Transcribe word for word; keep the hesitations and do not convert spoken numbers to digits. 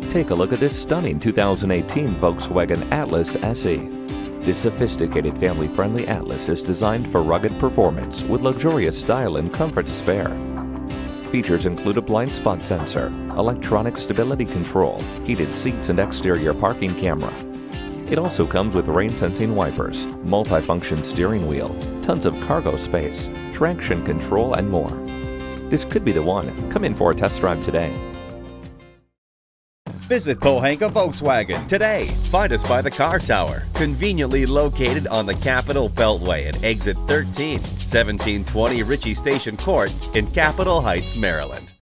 Take a look at this stunning two thousand eighteen Volkswagen Atlas S E. This sophisticated family-friendly Atlas is designed for rugged performance with luxurious style and comfort to spare. Features include a blind spot sensor, electronic stability control, heated seats and exterior parking camera. It also comes with rain-sensing wipers, multi-function steering wheel, tons of cargo space, traction control, and more. This could be the one. Come in for a test drive today. Visit Pohanka Volkswagen today. Find us by the Car Tower, conveniently located on the Capitol Beltway at exit thirteen, seventeen twenty Ritchie Station Court in Capitol Heights, Maryland.